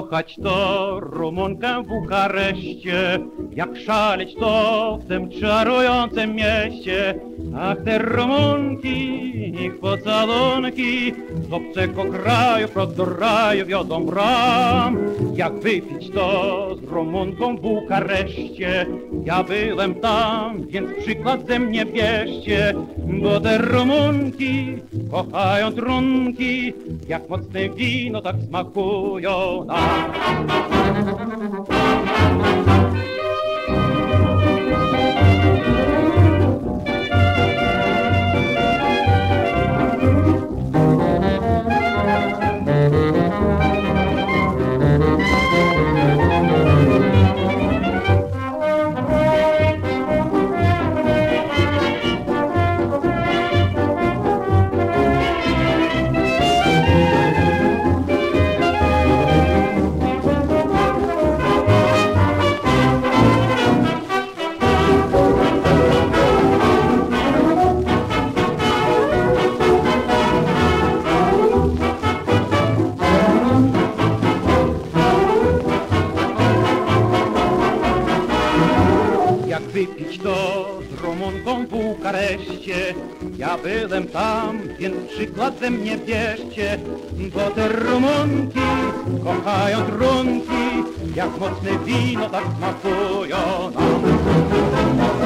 Kochać to Rumunkę w Bukareszcie, jak szaleć to w tym czarującym mieście. Ach, te Rumunki, ich pocałunki z obcego kraju wprost do raju wiodą bram. Jak wypić to z Rumunką w Bukareszcie, ja byłem tam, więc przykład ze mnie bierzcie. Bo te Rumunki kochają trunki, jak mocne wino tak smakują nam. Wypić to z Rumunką w Bukareszcie, ja byłem tam, więc przykład ze mnie bierzcie. Bo te Rumunki kochają trunki, jak mocne wino tak smakują nam.